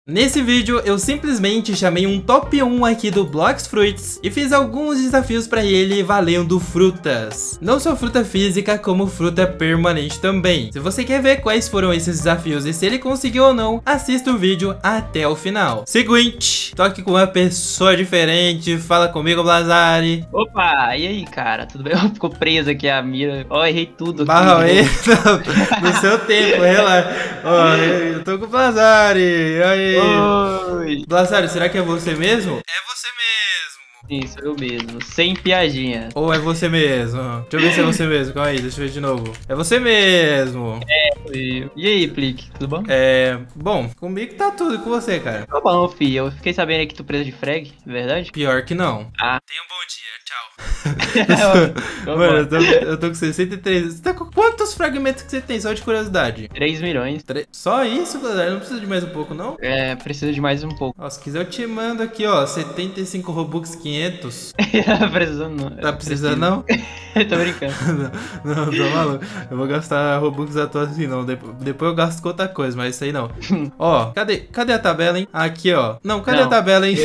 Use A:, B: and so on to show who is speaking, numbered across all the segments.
A: Nesse vídeo eu simplesmente chamei um top 1 aqui do Blox Fruits e fiz alguns desafios pra ele valendo frutas. Não só fruta física, como fruta permanente também. Se você quer ver quais foram esses desafios e se ele conseguiu ou não, assista o vídeo até o final. Seguinte, tô aqui com uma pessoa diferente, fala comigo, Blazari.
B: Opa, e aí, cara, tudo bem? Ficou preso aqui a mira. Ó, errei tudo aqui.
A: Barra aí, no seu tempo, relaxa. Ó, eu tô com o Blazari, e aí?
B: Oi.
A: Blazari, será que é você mesmo? É você mesmo.
B: Sim, sou eu mesmo, sem piadinha.
A: Ou é você mesmo? Deixa eu ver se é você mesmo, calma aí, deixa eu ver de novo. É você mesmo.
B: E aí, Plique, tudo bom?
A: Bom, comigo tá tudo, e com você, cara?
B: Tá bom, filho, eu fiquei sabendo aí que tu preso de frag, é verdade?
A: Pior que não.
B: Ah.
A: Tenha um bom dia, tchau. Mano, eu tô com 63. Você tá com quantos fragmentos que você tem, só de curiosidade?
B: 3 milhões.
A: Só isso, galera? Não precisa de mais um pouco, não?
B: É, precisa de mais um pouco.
A: Ó, se quiser eu te mando aqui, ó, 75 Robux 500.
B: Precisando não.
A: Tá precisando, não?
B: Tô brincando.
A: Não, tô maluco. Eu vou gastar Robux à toa assim, não. Depois eu gasto com outra coisa, mas isso aí não. Ó, cadê a tabela, hein? Aqui, ó. Não, cadê a tabela, hein?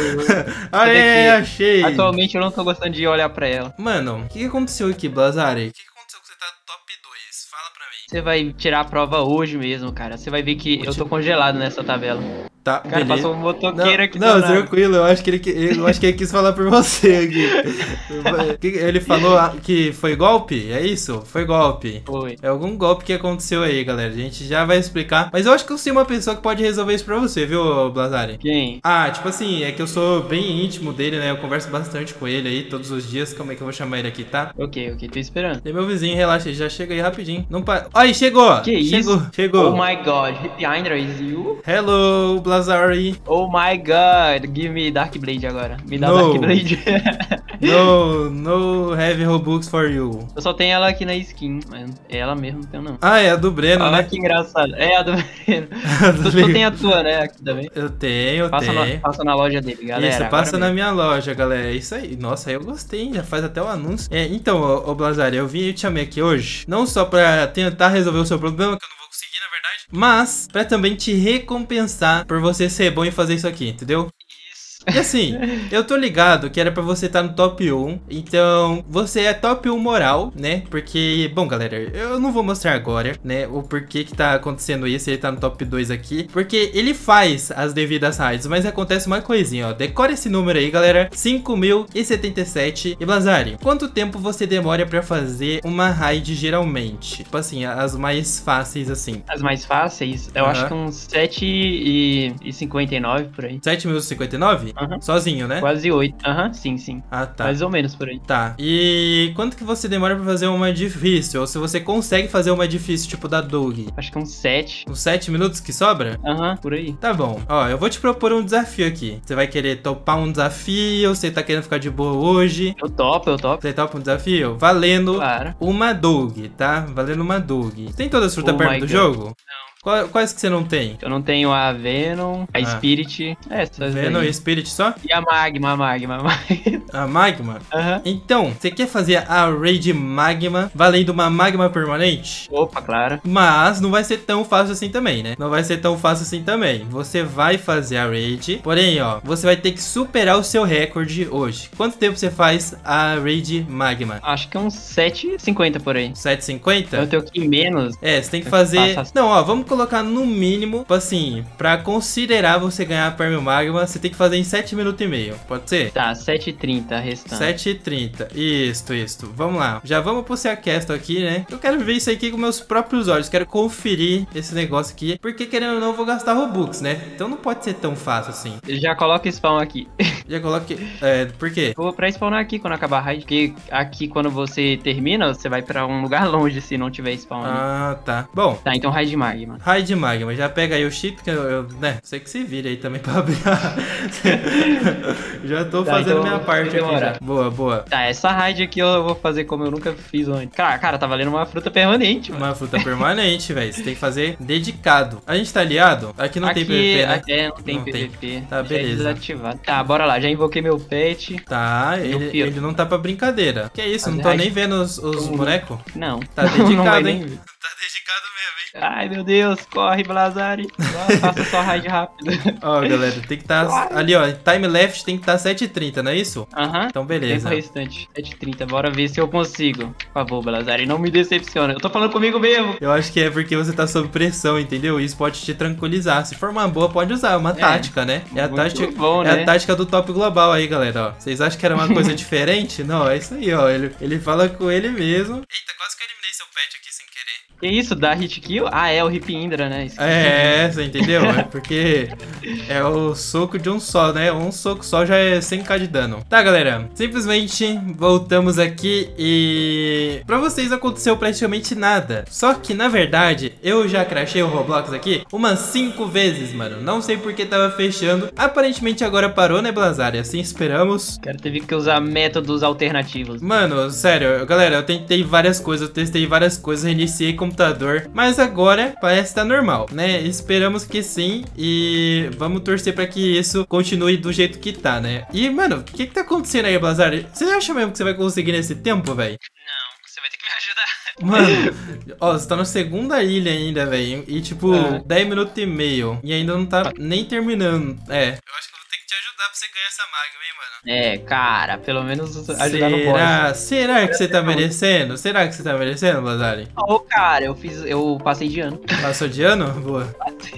A: Aê, achei.
B: Atualmente eu não tô gostando de olhar pra ela.
A: Mano, o que aconteceu aqui, Blazari? O que aconteceu que você tá no top 2? Fala pra mim.
B: Você vai tirar a prova hoje mesmo, cara. Você vai ver que eu tô congelado nessa tabela.
A: Tá,
B: cara,
A: beleza.
B: passou um motoqueiro aqui.
A: Não, tranquilo, eu acho que ele quis falar por você aqui. Ele falou que foi golpe? É isso? Foi golpe.
B: Foi.
A: É algum golpe que aconteceu aí, galera. A gente já vai explicar. Mas eu acho que eu sei uma pessoa que pode resolver isso pra você, viu, Blazari?
B: Quem?
A: Ah, tipo assim, é que eu sou bem íntimo dele, né? Eu converso bastante com ele aí todos os dias. Como é que eu vou chamar ele aqui, tá?
B: Ok, tô esperando.
A: Tem meu vizinho, relaxa, ele já chega aí rapidinho. Não para. Aí, chegou!
B: Que isso?
A: Chegou.
B: Oh my god, behind is you?
A: Hello, Blazari.
B: Oh my god, give me Dark Blade agora. Me dá
A: No.
B: Dark Blade.
A: No heavy Robux for you.
B: Eu só tenho ela aqui na skin, mas ela mesmo não tenho não.
A: Ah, é a do Breno,
B: Olha
A: né?
B: que engraçado. É a do Breno. Tu tem a tua, né? Aqui também.
A: Eu tenho.
B: Passa na loja dele, galera.
A: Isso, passa na minha loja, galera. Isso aí. Nossa, aí eu gostei, hein? Já faz até o anúncio. Então, ô Blazari, eu vim e te chamei aqui hoje, não só pra tentar resolver o seu problema, que eu não vou conseguir, na verdade, mas pra também te recompensar por você ser bom em fazer isso aqui, entendeu? E assim, eu tô ligado que era pra você estar no top 1, então você é top 1 moral, né? Porque, bom, galera, eu não vou mostrar agora, né, o porquê que tá acontecendo isso, ele tá no top 2 aqui, porque ele faz as devidas raids, mas acontece uma coisinha, ó, decora esse número aí, galera, 5077. E Blazari, quanto tempo você demora pra fazer uma raid geralmente? Tipo assim, as mais fáceis assim.
B: As mais fáceis, eu acho que uns 7h59 por aí.
A: 7.059? Sozinho, né?
B: Quase 8. Sim.
A: Ah, tá.
B: Mais ou menos por aí.
A: Tá. E quanto que você demora pra fazer uma difícil? Ou se você consegue fazer uma difícil, tipo da Doug?
B: Acho que uns 7.
A: Uns 7 minutos que sobra?
B: Por aí.
A: Tá bom. Ó, eu vou te propor um desafio aqui. Você vai querer topar um desafio? Você tá querendo ficar de boa hoje?
B: Eu topo.
A: Você topa um desafio? Valendo
B: Claro.
A: uma Doug, tá? Valendo uma Doug. Tem todas as frutas perto do jogo?
B: Não.
A: Quais que você não tem?
B: Eu não tenho a Venom, a Spirit. Essas
A: Venom
B: daí.
A: e Spirit só?
B: E a Magma.
A: A Magma? Então, você quer fazer a Raid Magma valendo uma Magma permanente?
B: Opa, claro.
A: Mas não vai ser tão fácil assim também, né? Não vai ser tão fácil assim também. Você vai fazer a Raid, porém, ó, você vai ter que superar o seu recorde hoje. Quanto tempo você faz a Raid Magma?
B: Acho que uns 7h50 por aí.
A: 7h50?
B: Eu tenho que ir menos.
A: É, você tem que fazer... Não, ó, vamos colocar no mínimo, tipo assim, pra considerar você ganhar a Prêmio Magma, você tem que fazer em 7 minutos e meio. Pode ser?
B: Tá, 7h30 restante.
A: 7h30. Isto. Vamos lá. Já vamos pro Seaquesto aqui, né? Eu quero ver isso aqui com meus próprios olhos. Quero conferir esse negócio aqui. Porque, querendo ou não, eu vou gastar Robux, né? Então não pode ser tão fácil assim.
B: Já coloca spawn aqui.
A: Já coloque... por quê?
B: Vou pra spawnar aqui quando acabar a raid. Porque aqui, quando você termina, você vai pra um lugar longe se não tiver spawn ali.
A: Ah, tá. Bom.
B: Tá, então raid Magma.
A: Raid Magma. Já pega aí o chip, que né? Você que se vire aí também pra abrir. Já tô fazendo minha parte aqui já. Boa.
B: Tá, essa raid aqui eu vou fazer como eu nunca fiz antes. Cara, tá valendo uma fruta permanente, mano.
A: Uma fruta permanente, velho. Você tem que fazer dedicado. A gente tá aliado? Aqui não tem PVP, né?
B: Não tem PVP.
A: Tá, beleza.
B: É desativado. Tá, bora lá. Já invoquei meu pet.
A: Tá, ele não tá pra brincadeira. Que é isso? Não tô nem vendo os bonecos?
B: Não.
A: Tá dedicado, hein? tá dedicado mesmo, hein?
B: Ai, meu Deus, corre, Blazari. Faça só raid rápido.
A: Ó, galera, tem que estar ali, ó. Time left tem que estar 7h30, não é isso?
B: Aham.
A: Então, beleza.
B: Tempo restante, 7h30. Bora ver se eu consigo. Por favor, Blazari, não me decepciona. Eu tô falando comigo mesmo.
A: Eu acho que é porque você tá sob pressão, entendeu? Isso pode te tranquilizar. Se for uma boa, pode usar. É uma tática, né? É a
B: Muito
A: tática,
B: bom,
A: é
B: né?
A: a tática do top global aí, galera, ó. Vocês acham que era uma coisa diferente? Não, é isso aí, ó. Ele fala com ele mesmo. Eita, quase que eu eliminei seu pet aqui sem querer.
B: Que isso, dá hit kill? Ah, é o Hip Indra, né? Isso.
A: É, você entendeu? É porque é o soco de um só, né? Um soco só já é 100k de dano. Tá, galera, simplesmente voltamos aqui e pra vocês aconteceu praticamente nada. Só que, na verdade, eu já crashei o Roblox aqui umas 5 vezes, mano. Não sei porque tava fechando. Aparentemente agora parou, né, Blazari? Assim esperamos.
B: O cara teve que usar métodos alternativos.
A: Mano, sério, galera, eu tentei várias coisas, eu testei várias coisas, reiniciei computador, mas agora parece estar normal, né? Esperamos que sim e vamos torcer pra que isso continue do jeito que tá, né? E, mano, o que tá acontecendo aí, Blazar? Você acha mesmo que você vai conseguir nesse tempo, velho?
B: Não, você vai ter que me ajudar.
A: Mano, ó, você tá na segunda ilha ainda, velho, e tipo, 10 minutos e meio, e ainda não tá nem terminando, Eu acho que eu vou ter que te ajudar pra você ganhar essa magma, hein, mano?
B: É, cara, pelo menos ajudar no boss.
A: Será que você tá merecendo? Será que você tá merecendo, Blazari?
B: Ô, cara, eu passei de ano.
A: Passou de ano? Boa.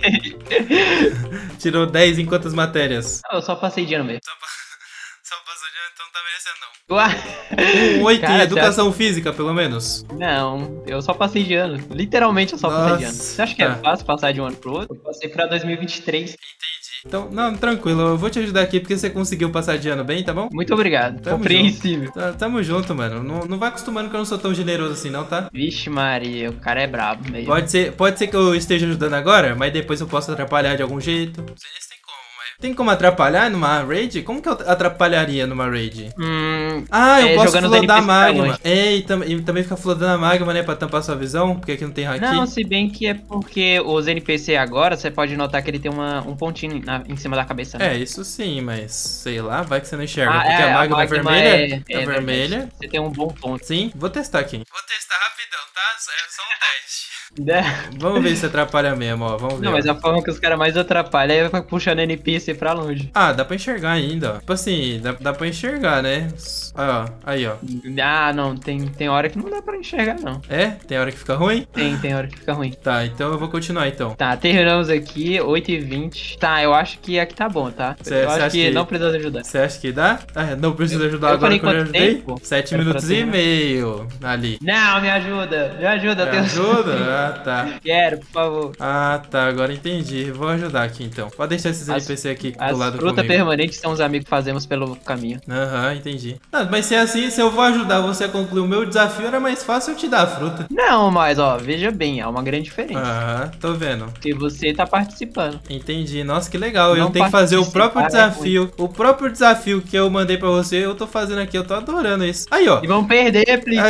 A: Tirou 10 em quantas matérias?
B: Não, eu só passei de ano mesmo.
A: Só passou de ano, então não tá merecendo não.
B: Ué?
A: 8 em
B: Cara,
A: educação física, pelo menos.
B: Não, eu só passei de ano. Literalmente eu só passei de ano.
A: Nossa,
B: Você acha que é
A: tá.
B: fácil passar de um ano pro outro? Eu passei pra 2023.
A: Entendi. Então, não, tranquilo, eu vou te ajudar aqui porque você conseguiu passar de ano bem, tá bom?
B: Muito obrigado.
A: Tamo
B: Compreensível.
A: Tamo junto, mano. Não vai acostumando que eu não sou tão generoso assim, não, tá?
B: Vixe Maria, o cara é brabo mesmo.
A: Pode ser que eu esteja ajudando agora, mas depois eu posso atrapalhar de algum jeito. Não sei nem se tem como, mas... Tem como atrapalhar numa raid? Como que eu atrapalharia numa raid? Ah, eu posso
B: jogando
A: flodar
B: NPC
A: magma.
B: longe.
A: E também fica flodando a magma, né? Pra tampar sua visão, porque aqui não tem haki.
B: Não, se bem que é porque os NPC agora, você pode notar que ele tem um pontinho em cima da cabeça. Né?
A: Isso sim, mas sei lá, vai que você não enxerga.
B: Ah,
A: porque a magma é vermelha.
B: é
A: vermelha.
B: verdade. Você tem um bom ponto.
A: Sim, vou testar aqui. Vou testar rapidão, tá? É só um teste. Vamos ver se atrapalha mesmo, ó. Vamos ver.
B: Não, mas a forma que os caras mais atrapalham é puxando NPC pra longe.
A: Ah, dá pra enxergar ainda, ó. Tipo assim, dá pra enxergar, né? Aí, ó.
B: Ah, não, tem hora que não dá pra enxergar, não.
A: É? Tem hora que fica ruim?
B: Tem hora que fica ruim.
A: Tá, então eu vou continuar, então.
B: Tá, terminamos aqui, 8h20. Tá, eu acho que aqui tá bom, tá? Eu acho que não precisa ajudar.
A: Você acha que dá? Ah, não precisa ajudar
B: eu
A: agora
B: falei
A: que eu já
B: quanto
A: ajudei?
B: tempo?
A: 7
B: Era
A: minutos
B: pra
A: e
B: terminar.
A: meio ali.
B: Não, me ajuda,
A: Me
B: Deus.
A: ajuda? Ah, tá.
B: Quero, por favor.
A: Ah, tá, agora entendi. Vou ajudar aqui, então. Pode deixar esses NPC aqui do
B: As
A: lado
B: frutas
A: comigo.
B: permanentes são os amigos que fazemos pelo caminho.
A: Aham, entendi. Não, mas se é assim, se eu vou ajudar você a concluir o meu desafio, era mais fácil eu te dar a fruta.
B: Não, mas ó, veja bem, há uma grande diferença.
A: Aham, tô vendo.
B: Porque você tá participando.
A: Entendi. Nossa, que legal. Eu
B: Não
A: tenho que fazer o
B: participar
A: próprio
B: é
A: desafio. O próprio desafio que eu mandei pra você, eu tô fazendo aqui. Eu tô adorando isso. Aí, ó.
B: E vamos perder, Plique.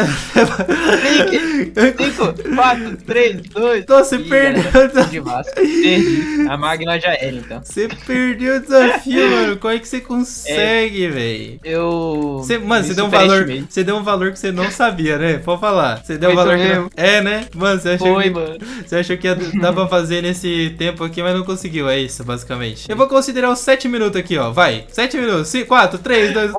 B: 5, 4, 3, 2.
A: Nossa, você perdeu.
B: De Vasco. Perdi. A Magma já era, então.
A: Você perdeu o desafio, mano. Como é que você consegue, velho? Mano, você deu um valor. Você deu um valor que você não sabia, né? Pode falar. Você deu um valor que não... É, né? Mano, você achou que.
B: Mano.
A: Você achou que ia dar pra fazer nesse tempo aqui, mas não conseguiu. É isso, basicamente. Eu vou considerar os 7 minutos aqui, ó. Vai. 7 minutos. 4, 3, 2.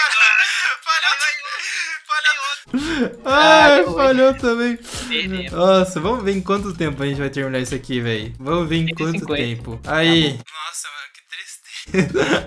A: Ai, falhou também. Nossa, vamos ver em quanto tempo a gente vai terminar isso aqui, velho. Vamos ver em quanto
B: 150.
A: tempo. Aí. Nossa, mano, que tristeza.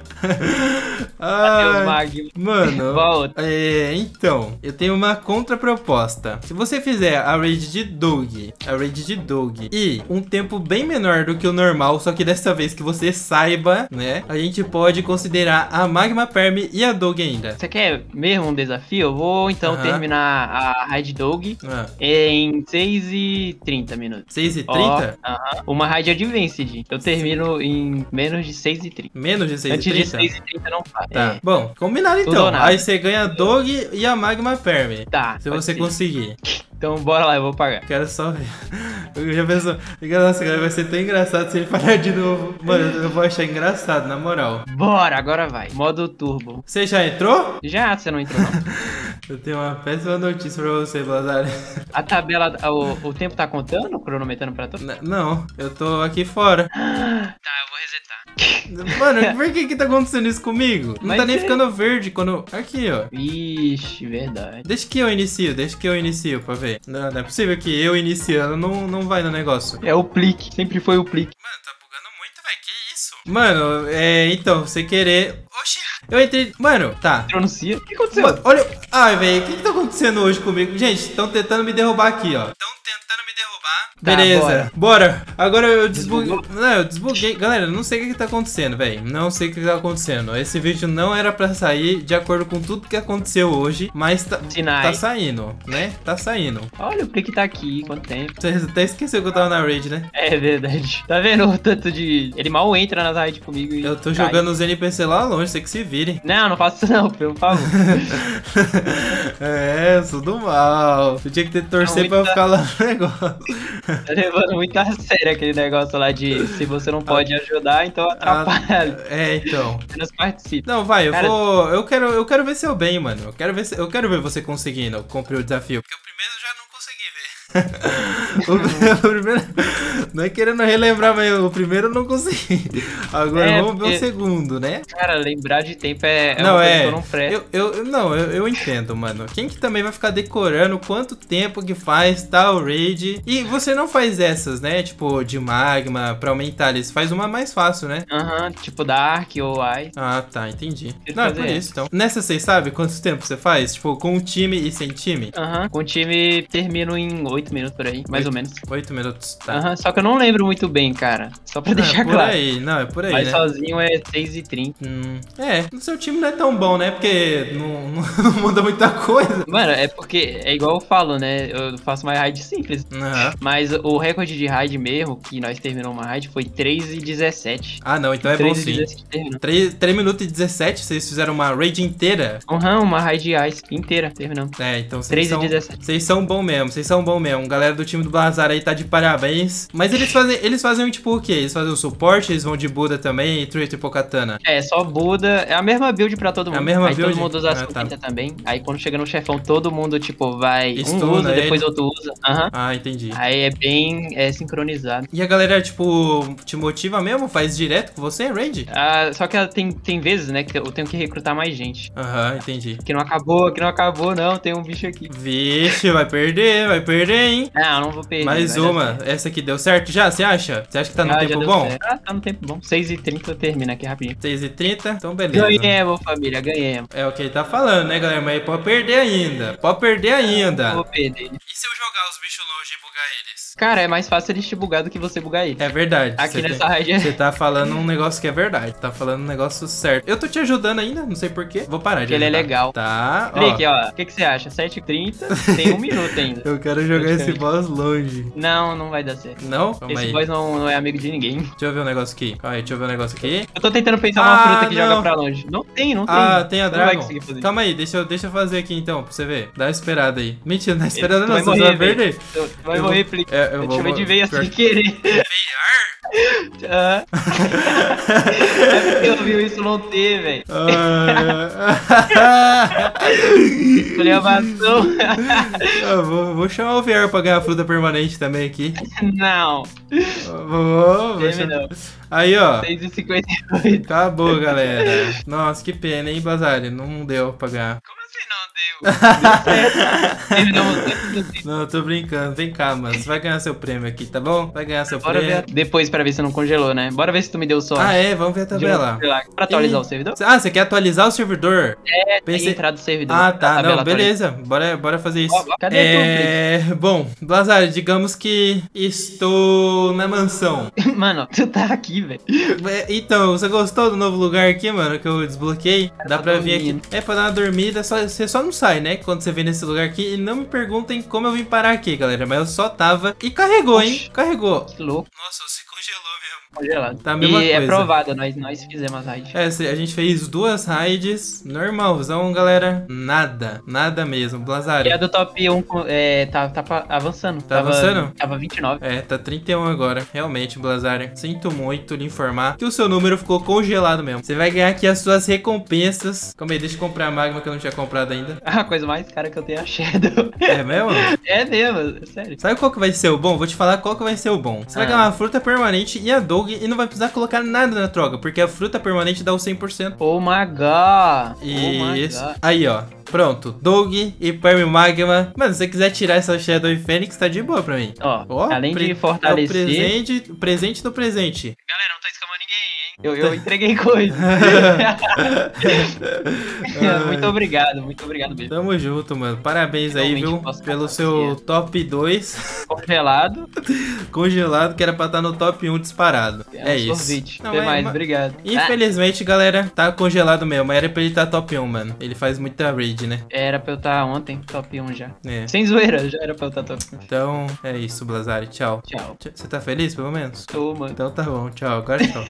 A: Ai, mano,
B: Volta.
A: então, eu tenho uma contraproposta. Se você fizer a raid de Doug, e um tempo bem menor do que o normal, só que dessa vez que você saiba, né, a gente pode considerar a Magma Perm e a Doug ainda.
B: Você quer mesmo um desafio? Eu vou então terminar a Raid Dog em 6h30 minutos.
A: 6h30?
B: Uma Raid Advanced. Eu termino em menos de 6h30.
A: Menos de 6h30?
B: Antes de 6h30 não faz.
A: Tá. Bom, combinado então. Aí você ganha a Doug e a Magma Perm.
B: Tá.
A: Se você conseguir.
B: Então bora lá, eu vou pagar.
A: Quero só ver. Eu já pensou. Nossa, cara, vai ser tão engraçado se ele falhar de novo. Mano, eu vou achar engraçado, na moral.
B: Bora, agora vai. Modo turbo.
A: Você já entrou?
B: Já, você não entrou não?
A: Eu tenho uma péssima notícia pra você, Blazar.
B: A tabela, o tempo tá contando, cronometrando pra tu?
A: Não, eu tô aqui fora.
B: Tá, eu vou resetar.
A: Mano, por que tá acontecendo isso comigo? Não
B: Mas
A: tá nem ficando verde quando... Aqui, ó.
B: Ixi, verdade.
A: Deixa que eu inicio pra ver. Não é possível que eu iniciando não vai no negócio.
B: É o Plique, sempre foi o Plique.
A: Mano, tá bugando muito, velho. Que isso? Mano, então, você querer... Oxi, eu entrei... Mano, tá.
B: Pronuncia. O que aconteceu?
A: Mano, olha... Ai, velho, o que tá acontecendo hoje comigo? Gente, estão tentando me derrubar aqui, ó. Estão tentando me derrubar.
B: Tá,
A: beleza, bora. Agora eu desbuguei. Não, eu desbuguei. Galera, não sei o que tá acontecendo, velho. Não sei o que tá acontecendo. Esse vídeo não era pra sair de acordo com tudo que aconteceu hoje, mas tá saindo, né? Tá saindo.
B: Olha, o Plique tá aqui, quanto tempo.
A: Você até esqueceu que eu tava na raid, né?
B: É verdade. Tá vendo o tanto de... Ele mal entra nas raids comigo e
A: eu tô
B: cai.
A: jogando os NPC lá longe, você que se vire.
B: Não faço isso não, por favor.
A: Eu sou do mal. Eu tinha que ter torcer pra eu ficar lá no negócio.
B: Tá levando muito a sério aquele negócio lá de se você não pode ajudar, então atrapalha.
A: Então.
B: Apenas participe.
A: Não, vai, eu quero ver seu bem, mano. Eu quero ver você conseguindo cumprir o desafio. Porque o primeiro eu já não consegui ver. o primeiro, não é querendo relembrar, mas o primeiro eu não consegui. Agora vamos ver o segundo, né?
B: Cara, lembrar de tempo uma coisa que eu não presto.
A: Eu entendo, mano. Quem que também vai ficar decorando quanto tempo que faz tal raid? E você não faz essas, né? Tipo, de magma, pra aumentar eles. Faz uma mais fácil, né?
B: Tipo Dark ou Ice.
A: Ah, tá, entendi. Não, é por isso, então. Nessa, vocês sabem quanto tempo você faz? Tipo, com um time e sem time?
B: Com o time termino em 8 minutos por aí, mais ou menos.
A: 8 minutos, tá.
B: Só que eu não lembro muito bem, cara. Só pra deixar claro.
A: É por aí,
B: mas
A: né?
B: sozinho é 6h30.
A: O seu time não é tão bom, né? Porque não muda muita coisa.
B: Mano, é porque, é igual eu falo, né? Eu faço mais raid simples. Mas o recorde de raid mesmo, que nós terminamos uma raid, foi 3h17.
A: Ah, não, então é bom sim. 3 minutos e 17, vocês fizeram uma raid inteira?
B: Uma raid Ice inteira, terminamos.
A: Então vocês são bom mesmo, Galera do time do Blazar aí tá de parabéns. Mas eles fazem tipo o quê? Eles fazem o suporte, eles vão de Buda também, e Truito e Pocatana?
B: Só Buda, é a mesma build pra todo mundo.
A: É a mesma build?
B: Todo mundo usa a Suquita também. Aí quando chega no chefão, todo mundo, tipo, vai...
A: Estuna
B: usa, depois outro usa.
A: Entendi.
B: Aí é bem sincronizado.
A: E a galera, tipo, te motiva mesmo? Faz direto com você, raid?
B: Só que tem vezes, né, que eu tenho que recrutar mais gente.
A: Entendi.
B: Que não acabou não, tem um bicho aqui.
A: Vixe, vai perder, hein?
B: Não vou perder.
A: Mais uma. Essa aqui deu certo já, você acha? Você acha que tá no tempo bom?
B: Tá no tempo bom. 6h30 termina aqui rapidinho.
A: 6h30? Então beleza.
B: Ganhamos, família, ganhamos.
A: É o que ele tá falando, né, galera? Mas pode perder ainda. Vou perder.
B: E se eu jogar
A: os bichos longe e bugar eles?
B: Cara, é mais fácil eles te bugar do que você bugar eles.
A: É verdade.
B: Aqui nessa raid
A: Você tá falando um negócio que é verdade. Tá falando um negócio certo. Eu tô te ajudando ainda, não sei porquê. Vou parar de ajudar.
B: Ele é legal.
A: Tá,
B: Clique, ó. O que você acha? 7h30, tem 1 minuto ainda.
A: Eu quero jogar esse boss longe.
B: Não vai dar certo.
A: Não?
B: Esse boss não é amigo de ninguém.
A: Deixa eu ver um negócio aqui. Deixa eu ver um negócio aqui.
B: Eu tô tentando pensar uma fruta que joga pra longe. Não tem.
A: Tem a Dragon. Calma aí, deixa eu fazer aqui então, pra você ver. Dá uma esperada aí. Mentira, não é esperada não, você vai perder.
B: Tu vai morrer, Flick. Eu te de veia sem querer. É porque eu vi isso não ter, velho.
A: Vou chamar o VR pra ganhar fruta permanente também aqui.
B: Não.
A: Aí, ó.
B: 6h58.
A: Acabou, galera. Nossa, que pena, hein, Blazari? Não deu pra ganhar.
B: Como assim não deu?
A: Não, eu tô brincando. Vem cá, mano. Você vai ganhar seu prêmio aqui, tá bom? Vai ganhar seu
B: prêmio.
A: Ver
B: depois pra ver se não congelou, né? Bora ver se tu me deu sorte.
A: Vamos ver a tabela.
B: Pra atualizar o servidor?
A: Você quer atualizar o servidor?
B: Tem entrada do servidor.
A: Tá. Não, beleza. Bora fazer isso.
B: Cadê tu?
A: Bom, Blazari, digamos que estou na mansão.
B: Mano, tu tá aqui, velho.
A: Então, você gostou do novo lugar aqui, mano, que eu desbloqueei? Dá pra vir aqui. Pra dar uma dormida, você só não sai, né? Quando você vem nesse lugar aqui. E não me perguntem como eu vim parar aqui, galera. Mas eu só tava. E carregou, hein? Carregou.
B: Que louco.
A: Nossa, você congelou mesmo.
B: congelado.
A: Tá a mesma
B: e
A: coisa.
B: é provada, nós fizemos as raids.
A: A gente fez 2 raids, normalzão, galera. Nada mesmo. Blazari.
B: E a do top 1 tá avançando.
A: Tá avançando?
B: Tava 29.
A: Tá 31 agora. Realmente, Blazari. Sinto muito lhe informar que o seu número ficou congelado mesmo. Você vai ganhar aqui as suas recompensas. Calma aí, deixa eu comprar a Magma que eu não tinha comprado ainda.
B: A coisa mais cara que eu tenho é a Shadow.
A: É mesmo?
B: É mesmo, sério.
A: Sabe qual que vai ser o bom? Vou te falar qual que vai ser o bom. Você vai ganhar uma fruta permanente e a Dog e não vai precisar colocar nada na troca, porque a fruta permanente dá o 100%.
B: Oh my god.
A: Isso. Aí, ó. Pronto, Dog e Perm Magma. Mano, se você quiser tirar essa Shadow e Fênix, tá de boa pra mim.
B: Ó, além de fortalecer...
A: É o presente do presente.
B: Galera, não tô escamando ninguém, hein? Eu entreguei coisa. Muito obrigado mesmo.
A: Tamo junto, mano. Parabéns aí, viu? Pelo seu top 2. Congelado, que era pra estar no top 1 disparado. É isso.
B: Sorvete. Até mais, obrigado.
A: Infelizmente, galera, tá congelado mesmo. Era pra ele estar top 1, mano. Ele faz muita raid, né?
B: Era pra eu estar ontem top 1 já. Sem zoeira, já era pra eu estar top 1.
A: Então, é isso, Blazari. Tchau.
B: Tchau.
A: Você tá feliz, pelo menos?
B: Tô, mano.
A: Então tá bom. Tchau. Agora tchau.